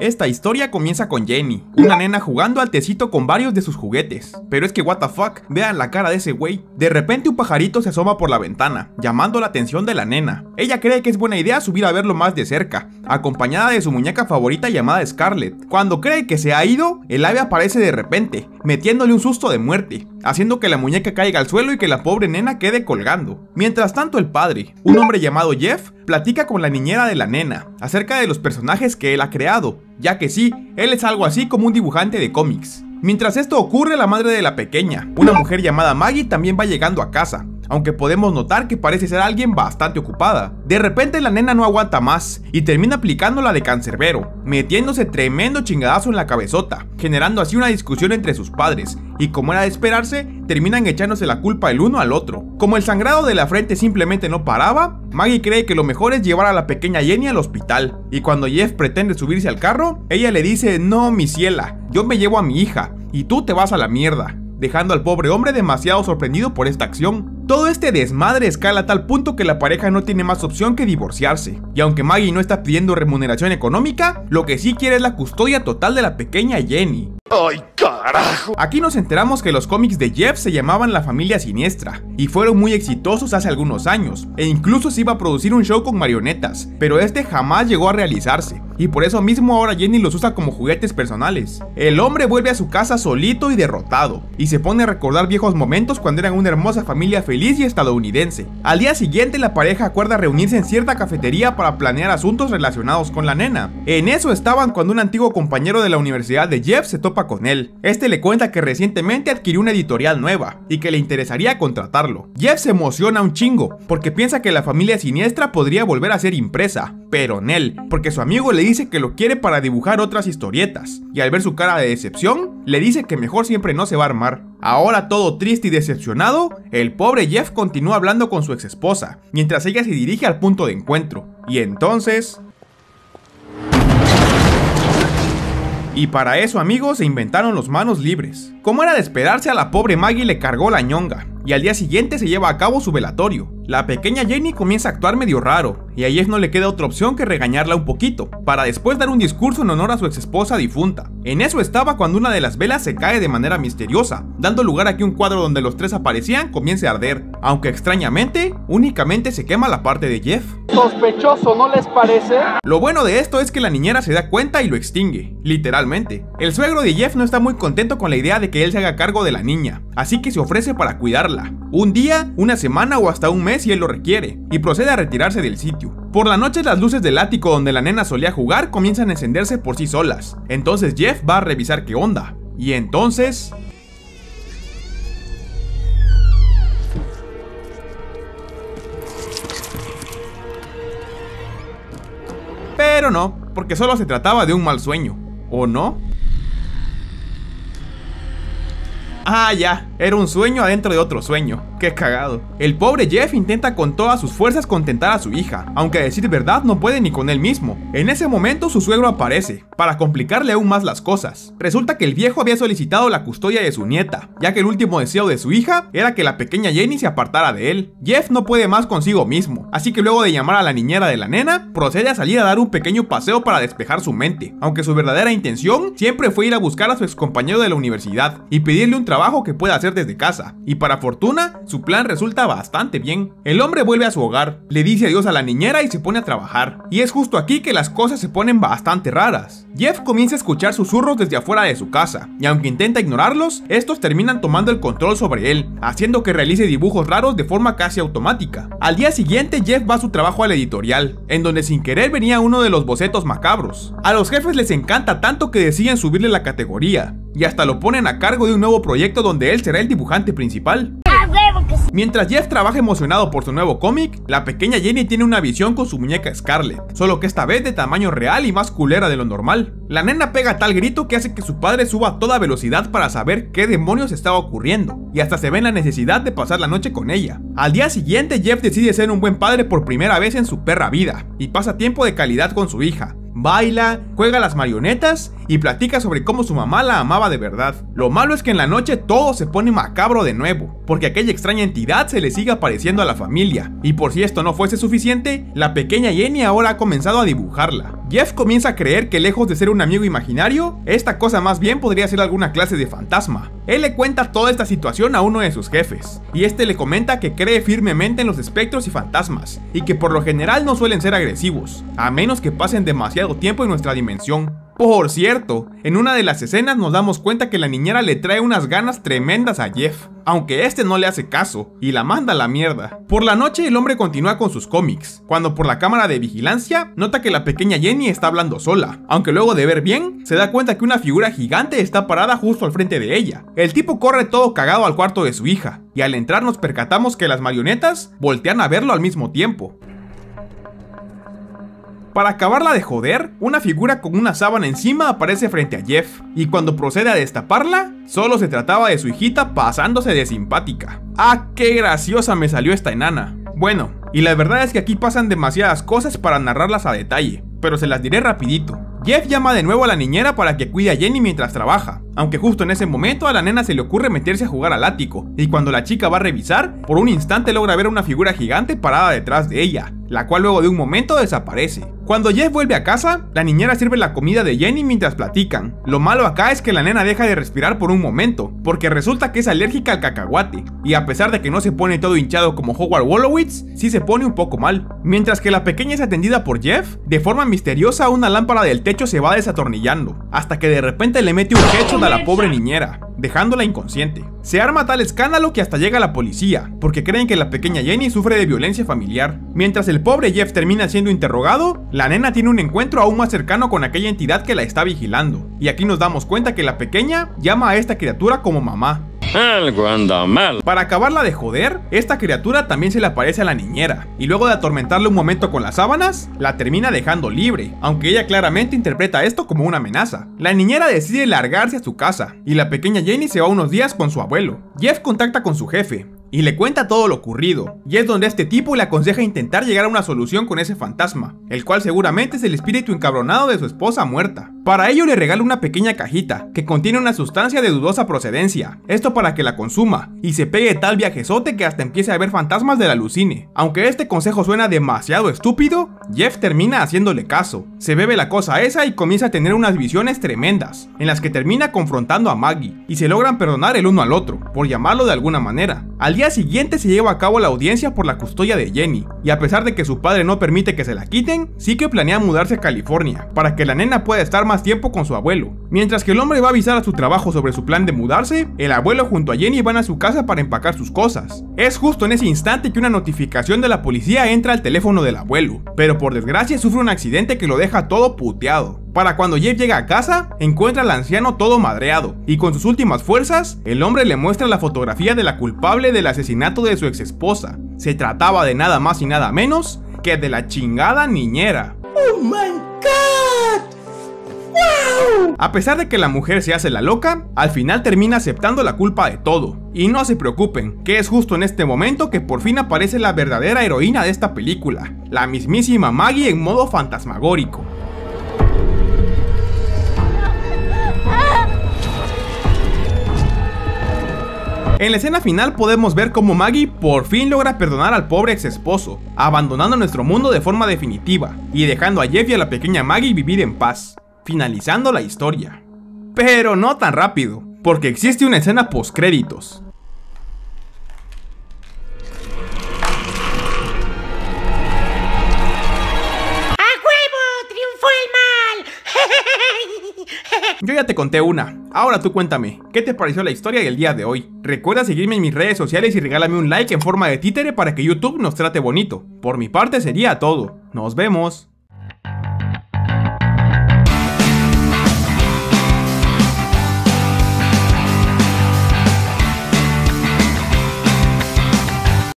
Esta historia comienza con Jenny, una nena jugando al tecito con varios de sus juguetes. Pero es que what the fuck, vean la cara de ese güey. De repente un pajarito se asoma por la ventana, llamando la atención de la nena. Ella cree que es buena idea subir a verlo más de cerca, acompañada de su muñeca favorita llamada Scarlett. Cuando cree que se ha ido, el ave aparece de repente, metiéndole un susto de muerte, haciendo que la muñeca caiga al suelo y que la pobre nena quede colgando. Mientras tanto el padre, un hombre llamado Jeff, platica con la niñera de la nena acerca de los personajes que él ha creado, ya que sí, él es algo así como un dibujante de cómics. Mientras esto ocurre, la madre de la pequeña, una mujer llamada Maggie, también va llegando a casa, aunque podemos notar que parece ser alguien bastante ocupada. De repente la nena no aguanta más y termina aplicando la de cancerbero, metiéndose tremendo chingadazo en la cabezota, generando así una discusión entre sus padres, y como era de esperarse, terminan echándose la culpa el uno al otro. Como el sangrado de la frente simplemente no paraba, Maggie cree que lo mejor es llevar a la pequeña Jenny al hospital, y cuando Jeff pretende subirse al carro, ella le dice: no, mi ciela, yo me llevo a mi hija, y tú te vas a la mierda, dejando al pobre hombre demasiado sorprendido por esta acción. Todo este desmadre escala a tal punto que la pareja no tiene más opción que divorciarse, y aunque Maggie no está pidiendo remuneración económica, lo que sí quiere es la custodia total de la pequeña Jenny. ¡Ay, carajo! Aquí nos enteramos que los cómics de Jeff se llamaban La Familia Siniestra, y fueron muy exitosos hace algunos años, e incluso se iba a producir un show con marionetas, pero este jamás llegó a realizarse, y por eso mismo ahora Jenny los usa como juguetes personales. El hombre vuelve a su casa solito y derrotado, y se pone a recordar viejos momentos cuando eran una hermosa familia feliz y estadounidense. Al día siguiente la pareja acuerda reunirse en cierta cafetería para planear asuntos relacionados con la nena. En eso estaban cuando un antiguo compañero de la universidad de Jeff se topa con él. Este le cuenta que recientemente adquirió una editorial nueva y que le interesaría contratarlo. Jeff se emociona un chingo porque piensa que La Familia Siniestra podría volver a ser impresa, pero Nel, porque su amigo le dice que lo quiere para dibujar otras historietas, y al ver su cara de decepción, le dice que mejor siempre no se va a armar. Ahora todo triste y decepcionado, el pobre Jeff continúa hablando con su exesposa, mientras ella se dirige al punto de encuentro. Y entonces... Y para eso, amigos, se inventaron los manos libres. Como era de esperarse, a la pobre Maggie le cargó la ñonga, y al día siguiente se lleva a cabo su velatorio. La pequeña Jenny comienza a actuar medio raro, y a Jeff no le queda otra opción que regañarla un poquito, para después dar un discurso en honor a su exesposa difunta. En eso estaba cuando una de las velas se cae de manera misteriosa, dando lugar a que un cuadro donde los tres aparecían comience a arder, aunque extrañamente, únicamente se quema la parte de Jeff. Sospechoso, ¿no les parece? Lo bueno de esto es que la niñera se da cuenta y lo extingue, literalmente. El suegro de Jeff no está muy contento con la idea de que él se haga cargo de la niña, así que se ofrece para cuidarla, un día, una semana o hasta un mes si él lo requiere, y procede a retirarse del sitio. Por la noche las luces del ático donde la nena solía jugar comienzan a encenderse por sí solas, entonces Jeff va a revisar qué onda, y entonces... Pero no, porque solo se trataba de un mal sueño, ¿o no? Ah, ya, era un sueño adentro de otro sueño. Qué cagado. El pobre Jeff intenta con todas sus fuerzas contentar a su hija, aunque a decir verdad no puede ni con él mismo. En ese momento su suegro aparece, para complicarle aún más las cosas. Resulta que el viejo había solicitado la custodia de su nieta, ya que el último deseo de su hija era que la pequeña Jenny se apartara de él. Jeff no puede más consigo mismo, así que luego de llamar a la niñera de la nena, procede a salir a dar un pequeño paseo para despejar su mente, aunque su verdadera intención siempre fue ir a buscar a su excompañero de la universidad y pedirle un trabajo que pueda hacer desde casa, y para fortuna, su plan resulta bastante bien. El hombre vuelve a su hogar, le dice adiós a la niñera y se pone a trabajar, y es justo aquí que las cosas se ponen bastante raras. Jeff comienza a escuchar susurros desde afuera de su casa, y aunque intenta ignorarlos, estos terminan tomando el control sobre él, haciendo que realice dibujos raros de forma casi automática. Al día siguiente, Jeff va a su trabajo a la editorial, en donde sin querer venía uno de los bocetos macabros. A los jefes les encanta tanto que deciden subirle la categoría, y hasta lo ponen a cargo de un nuevo proyecto donde él será el dibujante principal. Mientras Jeff trabaja emocionado por su nuevo cómic, la pequeña Jenny tiene una visión con su muñeca Scarlett, solo que esta vez de tamaño real y más culera de lo normal. La nena pega tal grito que hace que su padre suba a toda velocidad para saber qué demonios estaba ocurriendo, y hasta se ve en la necesidad de pasar la noche con ella. Al día siguiente, Jeff decide ser un buen padre por primera vez en su perra vida, y pasa tiempo de calidad con su hija. Baila, juega a las marionetas y platica sobre cómo su mamá la amaba de verdad. Lo malo es que en la noche todo se pone macabro de nuevo, porque aquella extraña entidad se le sigue apareciendo a la familia. Y por si esto no fuese suficiente, la pequeña Jenny ahora ha comenzado a dibujarla. Jeff comienza a creer que lejos de ser un amigo imaginario, esta cosa más bien podría ser alguna clase de fantasma. Él le cuenta toda esta situación a uno de sus jefes, y este le comenta que cree firmemente en los espectros y fantasmas, y que por lo general no suelen ser agresivos, a menos que pasen demasiado tiempo en nuestra dimensión. Por cierto, en una de las escenas nos damos cuenta que la niñera le trae unas ganas tremendas a Jeff, aunque este no le hace caso, y la manda a la mierda. Por la noche el hombre continúa con sus cómics, cuando por la cámara de vigilancia nota que la pequeña Jenny está hablando sola, aunque luego de ver bien, se da cuenta que una figura gigante está parada justo al frente de ella. El tipo corre todo cagado al cuarto de su hija, y al entrar nos percatamos que las marionetas voltean a verlo al mismo tiempo. Para acabarla de joder, una figura con una sábana encima aparece frente a Jeff, y cuando procede a destaparla, solo se trataba de su hijita pasándose de simpática. ¡Ah, qué graciosa me salió esta enana! Bueno, y la verdad es que aquí pasan demasiadas cosas para narrarlas a detalle, pero se las diré rapidito. Jeff llama de nuevo a la niñera para que cuide a Jenny mientras trabaja, aunque justo en ese momento a la nena se le ocurre meterse a jugar al ático, y cuando la chica va a revisar, por un instante logra ver una figura gigante parada detrás de ella, la cual luego de un momento desaparece. Cuando Jeff vuelve a casa, la niñera sirve la comida de Jenny mientras platican. Lo malo acá es que la nena deja de respirar por un momento, porque resulta que es alérgica al cacahuate, y a pesar de que no se pone todo hinchado como Howard Wolowitz, sí se pone un poco mal. Mientras que la pequeña es atendida por Jeff, de forma misteriosa una lámpara del techo se va desatornillando, hasta que de repente le mete un headshot a la pobre niñera, dejándola inconsciente. Se arma tal escándalo que hasta llega la policía, porque creen que la pequeña Jenny sufre de violencia familiar. Mientras el pobre Jeff termina siendo interrogado, la nena tiene un encuentro aún más cercano con aquella entidad que la está vigilando, y aquí nos damos cuenta que la pequeña llama a esta criatura como mamá. Algo anda mal. Para acabarla de joder, esta criatura también se le aparece a la niñera, y luego de atormentarle un momento con las sábanas, la termina dejando libre, aunque ella claramente interpreta esto como una amenaza. La niñera decide largarse a su casa, y la pequeña Jenny se va unos días con su abuelo. Jeff contacta con su jefe, y le cuenta todo lo ocurrido, y es donde este tipo le aconseja intentar llegar a una solución con ese fantasma, el cual seguramente es el espíritu encabronado de su esposa muerta. Para ello le regala una pequeña cajita, que contiene una sustancia de dudosa procedencia, esto para que la consuma, y se pegue tal viajezote que hasta empiece a ver fantasmas del alucine. Aunque este consejo suena demasiado estúpido, Jeff termina haciéndole caso, se bebe la cosa esa y comienza a tener unas visiones tremendas, en las que termina confrontando a Maggie, y se logran perdonar el uno al otro, por llamarlo de alguna manera. Al día siguiente se lleva a cabo la audiencia por la custodia de Jenny, y a pesar de que su padre no permite que se la quiten, sí que planea mudarse a California, para que la nena pueda estar más tiempo con su abuelo. Mientras que el hombre va a avisar a su trabajo sobre su plan de mudarse, el abuelo junto a Jenny van a su casa para empacar sus cosas. Es justo en ese instante que una notificación de la policía entra al teléfono del abuelo, pero por desgracia sufre un accidente que lo deja todo puteado. Para cuando Jeff llega a casa, encuentra al anciano todo madreado, y con sus últimas fuerzas, el hombre le muestra la fotografía de la culpable del asesinato de su ex esposa. Se trataba de nada más y nada menos que de la chingada niñera. ¡Oh my God! ¡Wow! A pesar de que la mujer se hace la loca, al final termina aceptando la culpa de todo. Y no se preocupen, que es justo en este momento que por fin aparece la verdadera heroína de esta película, la mismísima Maggie en modo fantasmagórico. En la escena final podemos ver cómo Maggie por fin logra perdonar al pobre ex esposo, abandonando nuestro mundo de forma definitiva, y dejando a Jeff y a la pequeña Maggie vivir en paz, finalizando la historia. Pero no tan rápido, porque existe una escena postcréditos. Yo ya te conté una, ahora tú cuéntame, ¿qué te pareció la historia del día de hoy? Recuerda seguirme en mis redes sociales y regálame un like en forma de títere para que YouTube nos trate bonito. Por mi parte sería todo, nos vemos.